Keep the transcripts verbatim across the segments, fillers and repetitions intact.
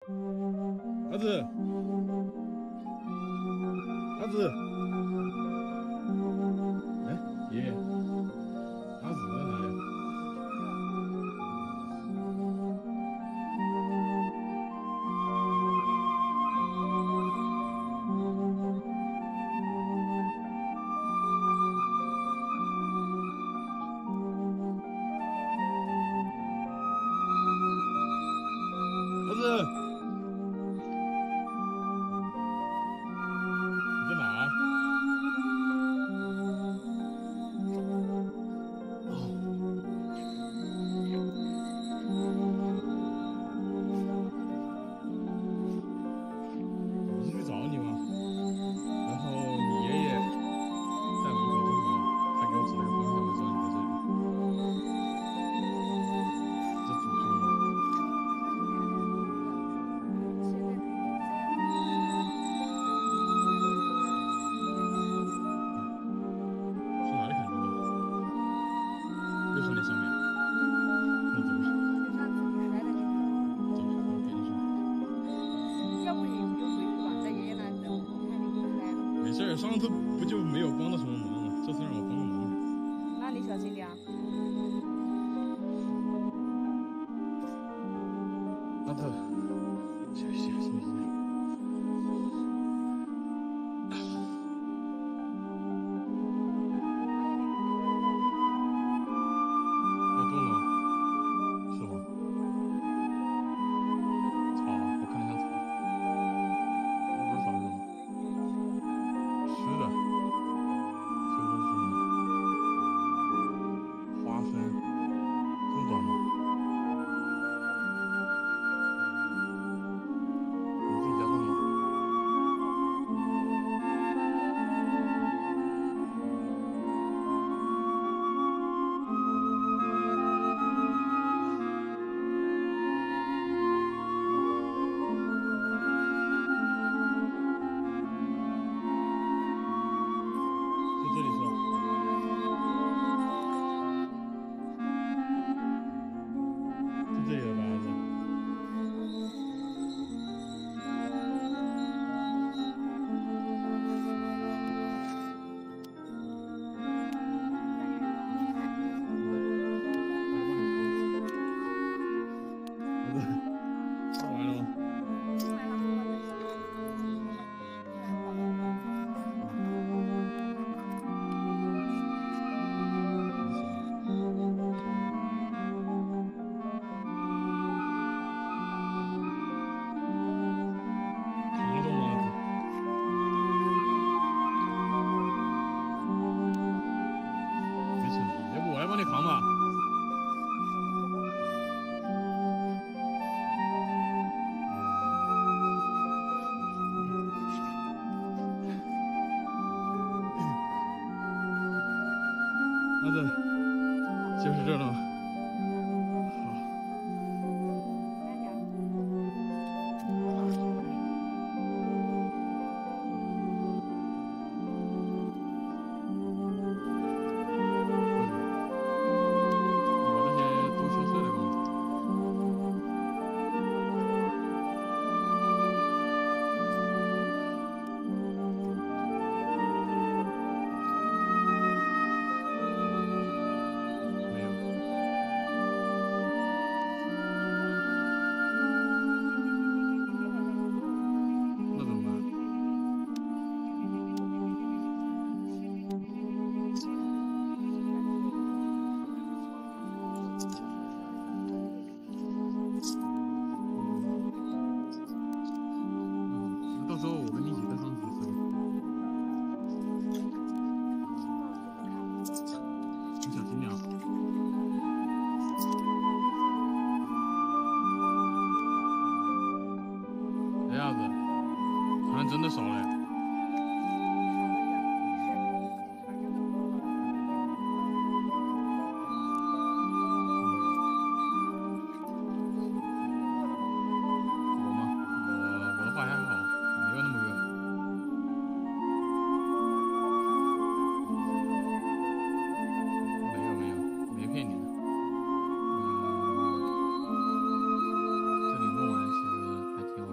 儿子，儿子，哎，爷爷，儿子在哪里？儿子，你在哪儿？我是去找你嘛，然后你爷爷在门口正好，他给我指了个方向，我知道你在这里。这诅咒吗？去哪里砍猪的？又是那上面。那走吧，走吧，我陪你去。 要不你就回去吧，在爷爷那里等我，我看你回来了。 没事儿，上次不就没有帮到什么忙吗？这次让我帮个忙。 那你小心点啊。 儿子，行行行行。要动了吗？是吗？草，我看着像草。这不是草是什么？吃的。这都是花生，这么短吗？你自己家种吗？在这里是吧？在这里了吧，儿子？儿子，做完了吗？扛得动吗，儿子？没成绩，要不我来帮你扛吧？儿子，就是这了吗？好。你把这些都敲碎了干嘛？没有。那怎么办？嗯，那到时候我跟你一起再上去吃吧。你小心点啊。这样子，好像真的少了呀。我吗？我我的话还好，没有那么饿。没有没有，没骗你的。嗯，这里弄完其实还挺好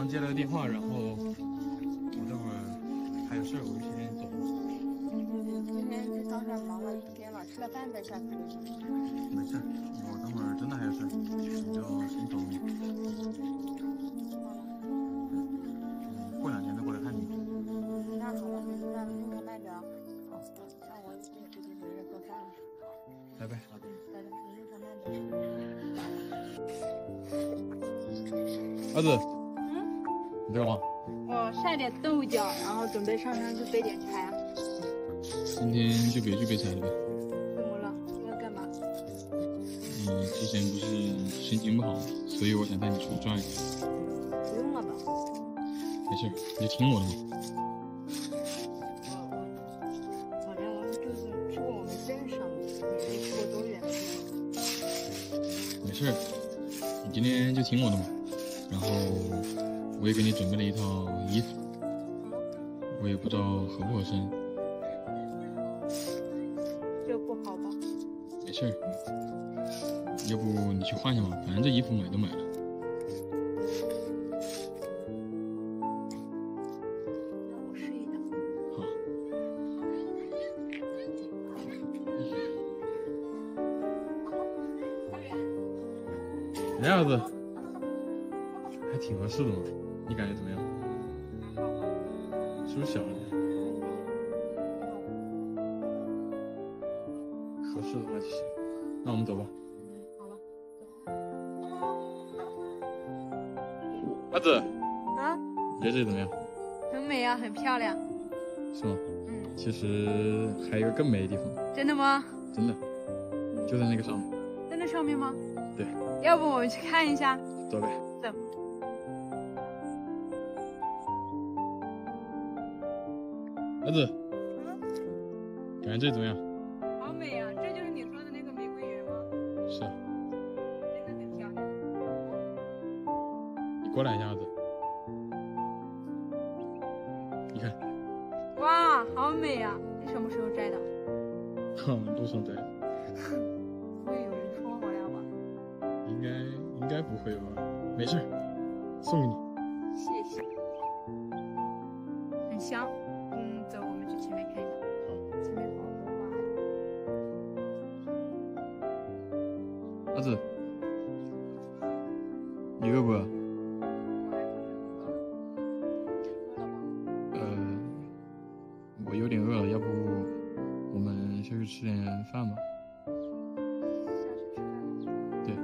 刚接了个电话，然后我这会儿还有事，我就先走了。 今天这早上忙了一天了，吃了饭再下去。 没事，我等会儿真的还有事，你就先走了。嗯，过两天再过来看你。 那好了，那路上慢着啊。好，那我这估计没人做饭了。 拜拜。 拜拜，路上慢着。 儿子， 嗯， 你在干嘛？ 我晒点豆角，然后准备上山去备点柴啊。 今天就别去备柴了呗。 怎么了？要干嘛？ 你之前不是心情不好，所以我想带你出去转一转。 不用了吧？ 没事，你就听我的嘛。 我我好像我就是去过我们镇上的，也没去过多远的地方。 没事，你今天就听我的嘛。然后我也给你准备了一套衣服，我也不知道合不合身。 这不好吧？ 没事，要不你去换一下嘛，反正这衣服买都买了。 那我试一下。 好。这样子还挺合适的嘛，你感觉怎么样？是不是小了点？合适的话就行。那我们走吧。 好了。 阿紫， 啊？ 你觉得这里怎么样？ 很美啊，很漂亮。 是吗？ 嗯。 其实还有一个更美的地方。 真的吗？ 真的，就在那个上面。 在那上面吗？ 对。 要不我们去看一下？ 走呗。 走。 儿子， 嗯， 感觉这里怎么样？ 好美啊！这就是你说的那个玫瑰园吗？ 是啊。 真的很漂亮。 你过来一下，儿子。你看。 哇，好美啊！你什么时候摘的？ 哼，路上摘的。 不会有人戳我呀吧？ 应该应该不会吧？没事，送给你。 谢谢。很香。嗯，走，我们去前面看一下。 好。 前面好多花。 儿子，你饿不饿？呃，我有点饿了，要不我们下去吃点饭吧？对。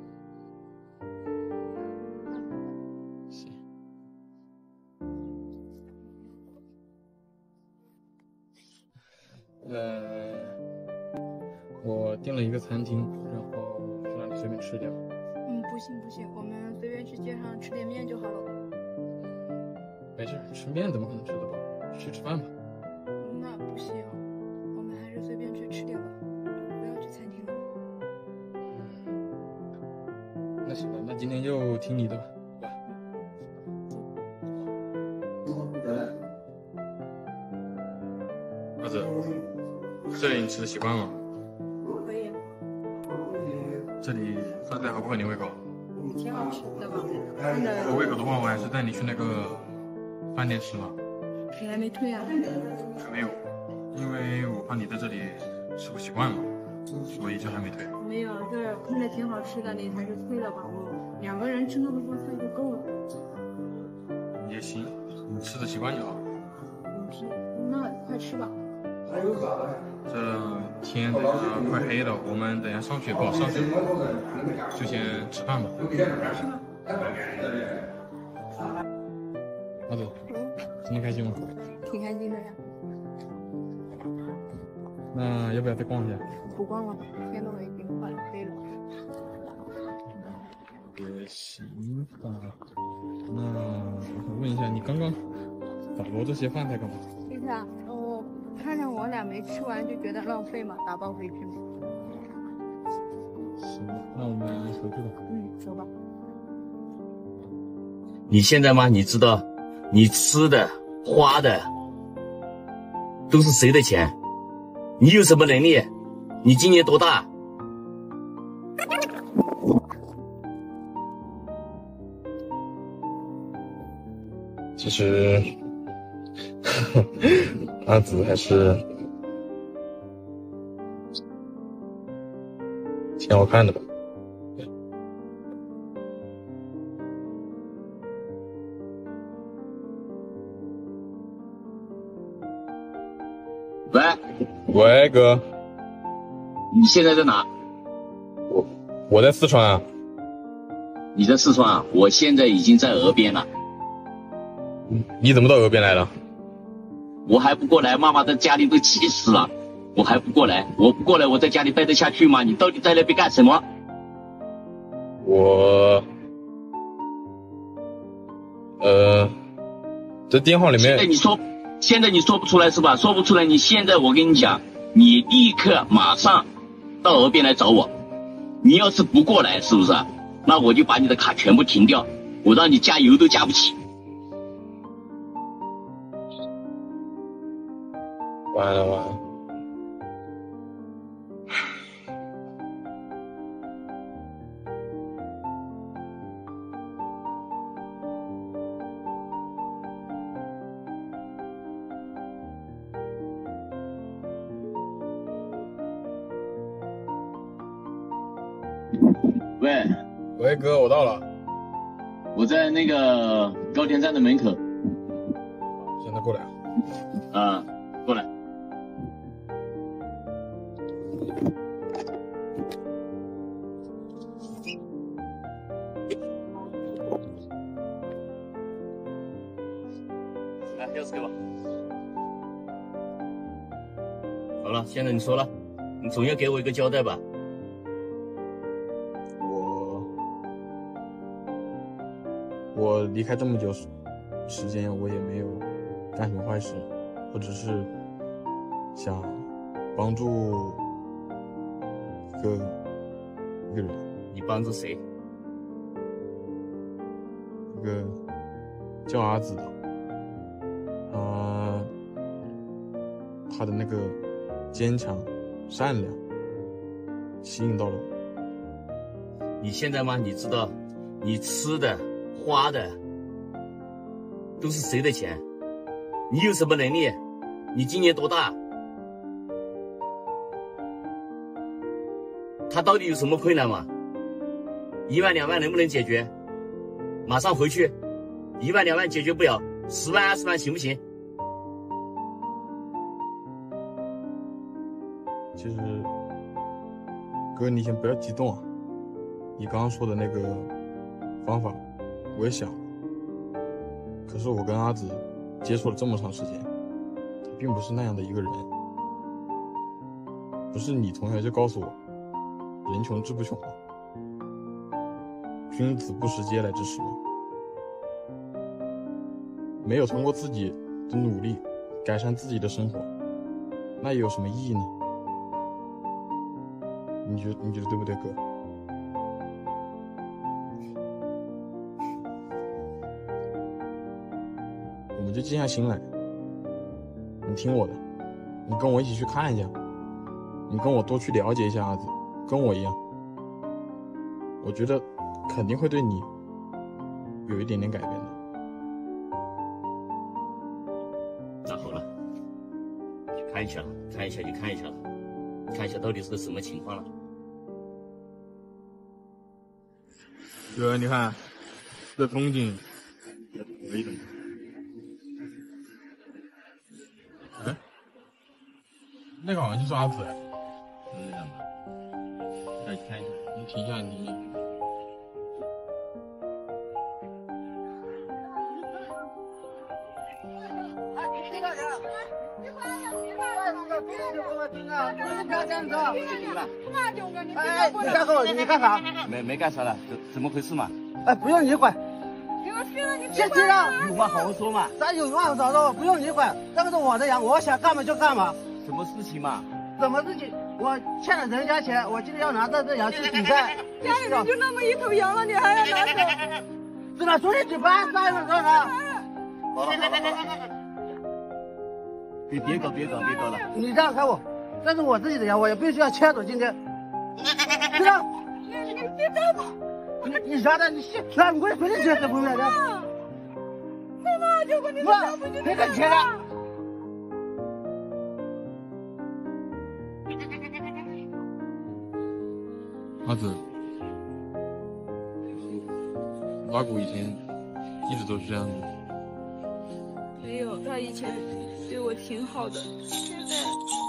行。呃，我订了一个餐厅，然后就让你随便吃点。 嗯，不行不行，我们随便去街上吃点面就好了。 没事，吃面怎么可能吃得饱？去吃饭吧。 那不行，我们还是随便去吃点吧，不要去餐厅了。 嗯，那行吧，那今天就听你的吧，好吧？儿子，这里你吃的习惯吗？ 可以。 这里饭菜合不合你胃口？ 挺好吃的吧？真的。 合胃口的话，我还是带你去那个饭店吃吧。 你还没退啊？ 还没有，因为我怕你在这里吃不习惯嘛，所以就还没退。 没有，这儿看着挺好吃的，你还是退了吧。我两个人吃那么多菜就够了。 也行，你吃的习惯就好。 嗯，那快吃吧。 这天等下快黑了，我们等下上去不好上去，就先吃饭吧。儿子，今天开心吗？ 挺开心的呀。 那要不要再逛一下？ 不逛了，天都已经快黑了。 也行吧。那我想问一下，你刚刚打包这些饭菜干嘛？ 意思啊，我看着我俩没吃完就觉得浪费嘛，打包回去嘛。 行，那我们回去吧。 嗯，走吧。 你现在吗？你知道，你吃的、花的都是谁的钱？你有什么能力？你今年多大？ 其实，阿紫还是挺好看的吧。 喂， 喂，哥， 你现在在哪？ 我我在四川啊。 你在四川啊？我现在已经在鹅边了。 你怎么到鹅边来了？ 我还不过来，妈妈在家里都气死了。我还不过来，我不过来，我在家里待得下去吗？你到底在那边干什么？ 我，呃，这电话里面。 现在你说，现在你说不出来是吧？说不出来，你现在我跟你讲，你立刻马上到鹅边来找我。你要是不过来，是不是？那我就把你的卡全部停掉，我让你加油都加不起。 完了完了。 喂， 喂，哥，我到了。 我在那个高田站的门口。 现在过来。 啊，过来。来，钥匙给我。好了，现在你说了，你总要给我一个交代吧。 我离开这么久时间，我也没有干什么坏事，我只是想帮助一个一个人。 你帮助谁？ 一个叫阿紫的，呃，他的那个坚强、善良吸引到了我。 你现在吗？你知道，你吃的。花的都是谁的钱？你有什么能力？你今年多大？他到底有什么困难吗？一万两万能不能解决？马上回去。一万两万解决不了，十万二十万行不行？ 其实，哥，你先不要激动啊。你刚刚说的那个方法。我也想，可是我跟阿紫接触了这么长时间，她并不是那样的一个人。不是你从小就告诉我，人穷志不穷吗？君子不食嗟来之食吗？没有通过自己的努力改善自己的生活，那又有什么意义呢？你觉得你觉得对不对，哥？我们就静下心来，你听我的，你跟我一起去看一下，你跟我多去了解一下阿紫，跟我一样，我觉得肯定会对你有一点点改变的。 那好了，去看一下，看一下就看一下了，看一下到底是个什么情况了。 哥，你看这风景可以的。哎，那个好像就是阿紫哎。 是这样吧？再去看一下。 你停一下，你停一下。 哎，你干什么？你干啥？ 没没干啥了，怎怎么回事嘛？ 哎，不用你管。先知道， 有话好好说嘛。 咱有话好说，不用你管。这个是我的羊，我想干嘛就干嘛。 什么事情嘛？ 什么事情？我欠了人家钱，我今天要拿这只羊去比赛。 家里面就那么一头羊了，你还要拿走？ 知道兄弟几班？三个多少？ 好了好了好了，别别搞别搞别搞了。 你让开我，这是我自己的羊，我也必须要牵走今天。知道？ 别动！ 你你啥的？你信？那你给我回去接这不远的。 妈妈，结果你们妈，别跟钱了。 阿紫，阿古以前一直都是这样子。 没有，他以前对我挺好的，现在。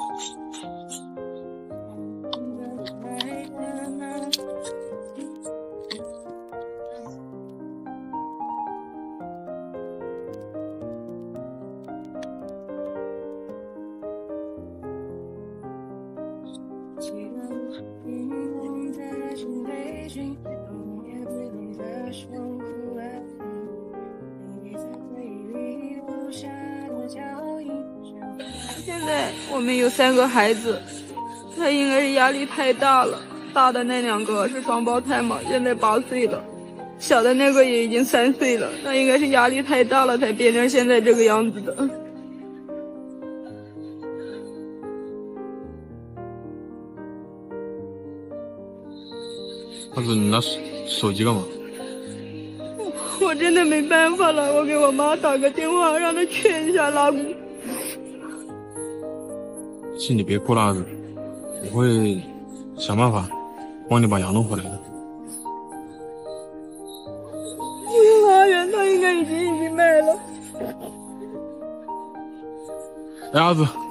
现在我们有三个孩子，他应该是压力太大了。大的那两个是双胞胎嘛，现在八岁了，小的那个也已经三岁了。他应该是压力太大了，才变成现在这个样子的。 阿紫，你拿手手机干嘛？ 我真的没办法了，我给我妈打个电话，让她劝一下拉古。 是你别哭了，阿紫，我会想办法帮你把羊弄回来的。 幼儿园他应该已经已经卖了。 哎，阿紫。